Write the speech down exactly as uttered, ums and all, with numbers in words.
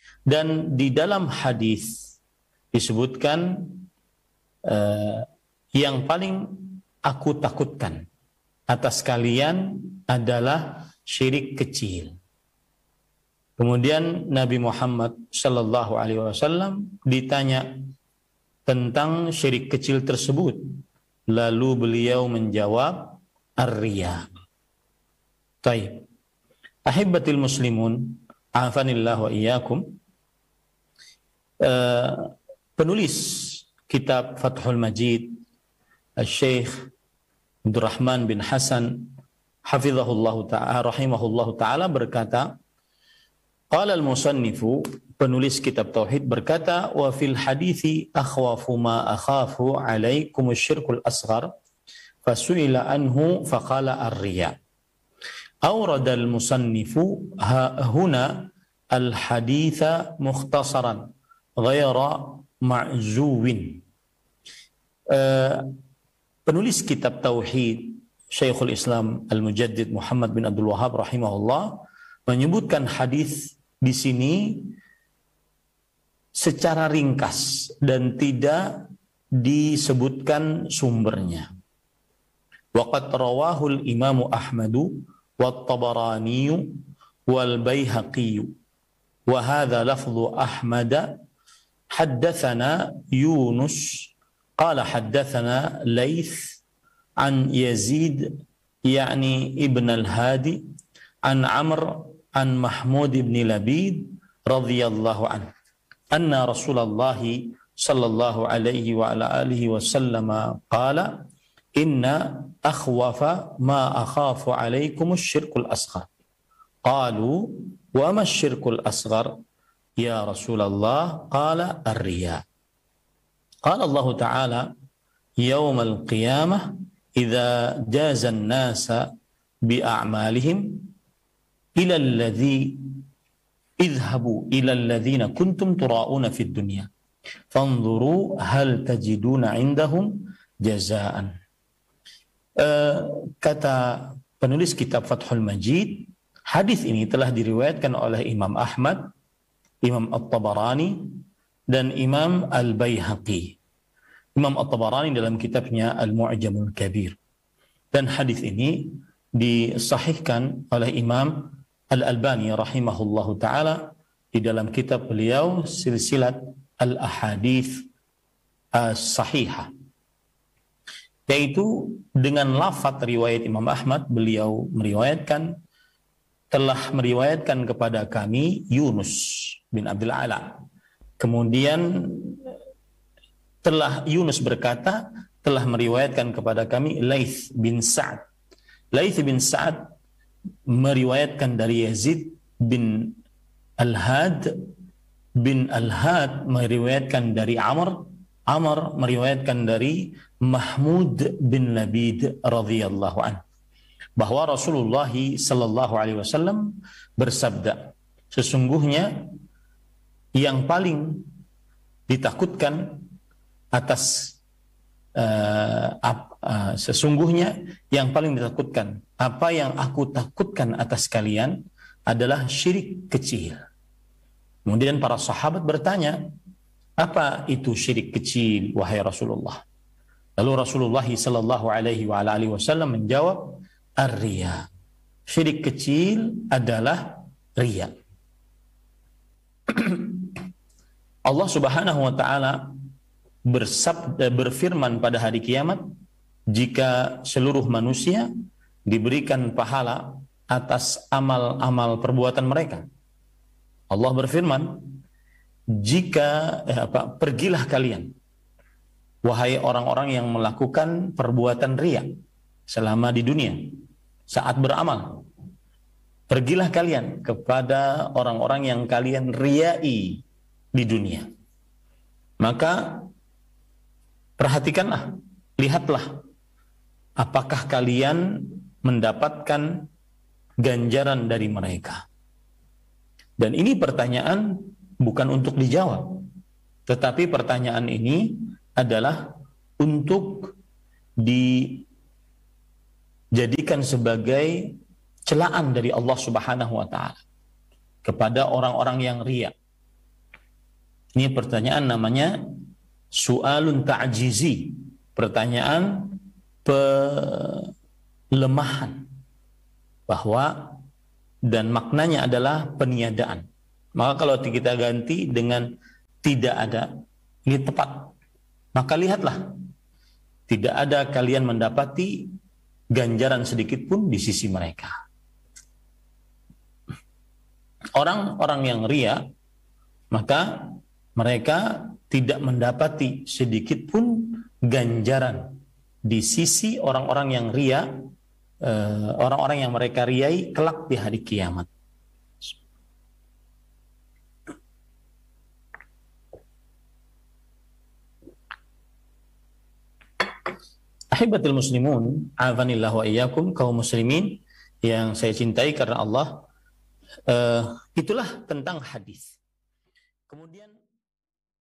Dan di dalam hadis disebutkan uh, yang paling aku takutkan atas kalian adalah syirik kecil. Kemudian Nabi Muhammad sallallahu alaihi wasallam ditanya tentang syirik kecil tersebut. Lalu beliau menjawab, ar-riya. Taib. Ahibbatil muslimun, afanillah wa iyyakum. Uh, penulis kitab Fathul Majid, Syekh Abdurrahman bin Hasan hafizahullahu ta'ala rahimahullahu ta'ala berkata, qala al-musannifu, penulis kitab tauhid berkata, wa fil hadithi akhwafu ma akhafu alaikum asyirkul asghar fasu'ila anhu faqala ar-riya. Awrada al-musannifu huna al-haditha mukhtasaran ghaira ma'zuwin. Uh, penulis kitab tauhid Syekhul Islam Al-Mujaddid Muhammad bin Abdul Wahhab rahimahullah menyebutkan hadis di sini secara ringkas dan tidak disebutkan sumbernya. Waqad rawahul Imamu Ahmadu wat Tabarani wal Baihaqi wa hadza lafdhu Ahmad haddatsana Yunus qala haddatsana Laits an Yazid yani Ibn al-Hadi an Amr an Mahmud ibn Labid radhiyallahu anhu anna Rasulullah sallallahu alaihi wa ala alihi wasallam qala inna akhwafa ma akhafu alaikum asy-syirkul asghar. Qalu wa ma asy-syirkul asghar ya Rasulullah? Qala ar-riya. Qala Allah Ta'ala yaumal qiyamah idza jaza an-nasa bi a'malihim ila alladhi idhabu ila alladhina kuntum tura'una fid dunya fanzuru hal tajiduna indahum jazaan. Uh, kata penulis kitab Fathul Majid, hadis ini telah diriwayatkan oleh Imam Ahmad, Imam At-Tabarani dan Imam Al-Baihaqi. Imam At-Tabarani dalam kitabnya Al-Mu'jamul Kabir. Dan hadis ini disahihkan oleh Imam Al-Albani rahimahullahu ta'ala di dalam kitab beliau Silsilat Al-Ahadits As-Sahihah. Yaitu dengan lafaz riwayat Imam Ahmad, beliau meriwayatkan, telah meriwayatkan kepada kami Yunus bin Abdul Ala. Kemudian telah Yunus berkata, telah meriwayatkan kepada kami Laits bin Sa'ad. Laits bin Sa'ad meriwayatkan dari Yazid bin Al-Had, bin Al-Had meriwayatkan dari Amr, Amr meriwayatkan dari Mahmud bin Labid radhiyallahu anhu, bahwa Rasulullah sallallahu alaihi wasallam bersabda, sesungguhnya yang paling ditakutkan atas uh, uh, sesungguhnya yang paling ditakutkan, apa yang aku takutkan atas kalian adalah syirik kecil. Kemudian para sahabat bertanya, apa itu syirik kecil wahai Rasulullah? Lalu Rasulullah sallallahu alaihi wa alihi wasallam menjawab, ar-riya. Syirik kecil adalah riya. Allah Subhanahu wa taala bersabda, berfirman pada hari kiamat, jika seluruh manusia diberikan pahala atas amal-amal perbuatan mereka. Allah berfirman, jika eh, apa, pergilah kalian wahai orang-orang yang melakukan perbuatan riya selama di dunia saat beramal, pergilah kalian kepada orang-orang yang kalian riyai di dunia. Maka perhatikanlah, lihatlah apakah kalian mendapatkan ganjaran dari mereka. Dan ini pertanyaan bukan untuk dijawab, tetapi pertanyaan ini adalah untuk dijadikan sebagai celaan dari Allah Subhanahu wa taala kepada orang-orang yang riya, Ini pertanyaan namanya su'alun ta'jizi, pertanyaan pelemahan, bahwa dan maknanya adalah peniadaan. Maka kalau kita ganti dengan tidak ada, ini tepat. Maka lihatlah, tidak ada kalian mendapati ganjaran sedikit pun di sisi mereka. Orang-orang yang ria, maka mereka tidak mendapati sedikit pun ganjaran di sisi orang-orang yang ria, eh, orang-orang yang mereka riai kelak di hari kiamat. Ahibatul muslimun, afanillah wa iyyakum, kaum muslimin yang saya cintai karena Allah, uh, itulah tentang hadis. Kemudian